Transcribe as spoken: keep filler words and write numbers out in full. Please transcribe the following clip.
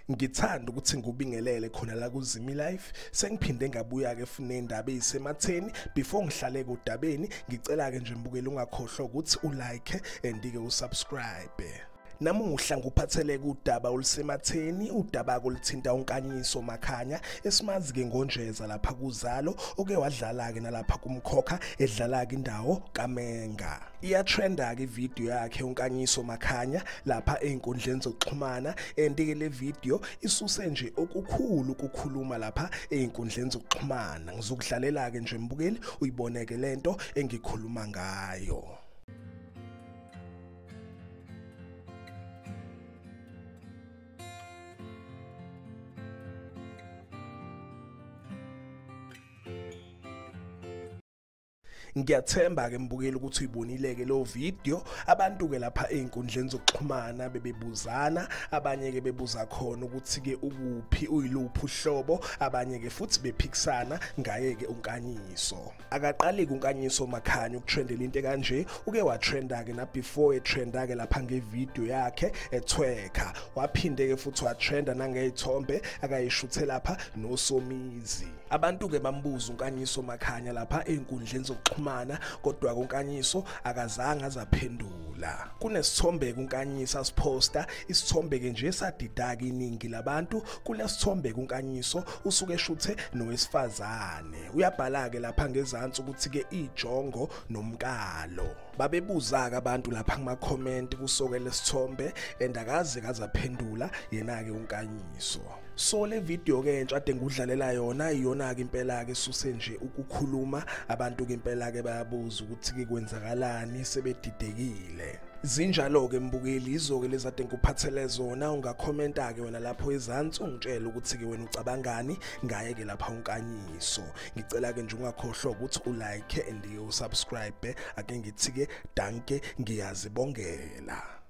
Ngithanda ukuthi ngubingelele khona la kuZimi Life. Sengiphinde ngabuya ke fune indaba ezisematheni. Before ngihlale kudabeni, ngicela ke nje mbukele ungakhohlwa ukuthi ulike and ke usubscribe. Namuhla nguphathele kudaba olusematheni, udaba kolithinta uNkanyiso Makhanya esimazi ke ngoNjeza lapha kuZalo oke wadlala ke nalapha kumkhokha edlala ke indawo kaMenga. Iya trenda ke video yakhe uNkanyiso Makhanya lapha einkundleni zokuxhumana and ke le video isuse nje okukhulu ukukhuluma lapha einkundleni zokuxhumana. Ngizokudlalela ke nje mbukeli uyiboneke lento engikhuluma ngayo. Ngiyathemba ke mbukeli ukuthi uyibonile ke lo video. Abantu ke lapha einkundleni zokuxhumana bebebuzana, abanye ke bebuza khona ukuthi ke ukuphi uyiluphi uhlobo, abanye ke futhi bephikisana ngaye ke uNkanyiso. Akaqali ke uNkanyiso Makhanya ukutrendela into kanje, uke watrenda ke na before etrenda ke lapha ngevideo yakhe etwerka. Waphinde ke futhi watrenda nangezithombe akayishuthe lapha noSomizi. Abantu ke bambuza uNkanyiso Makhanya lapha einkundleni zokuxhumana kodwa uNkanyiso akazange azaphendula. Kunesithombe uNkanyiso asiposta, isithombe ke nje sadidaka iningi labantu. Kulesithombe uNkanyiso usuke eshuthe nowesifazane. Uyabhala ke lapha ngezantsi ukuthi ke ijongo nomkalo. Babebuza ke abantu lapha kuma comment kusoke lesithombe endakaze kazaphendula yena ke uNkanyiso. So le video ke entsha ade ngudlalela yona iyona ke impela ke suse nje ukukhuluma. Abantu ke impela ke bayabuza ukuthi ke kwenzakalani sebedidekile. Zinjalo ke mbukeli izo ke lezade ngikuphathele zona. Ungakhomenta ke wena lapho ezantsi ungitshela ukuthi ke wena ucabangani ngaye ke lapha uNkanyiso. Ngicela ke nje ungakhohlwa ukuthi ulike and usubscribe. Ake ngithi ke danke ngiyazibongela.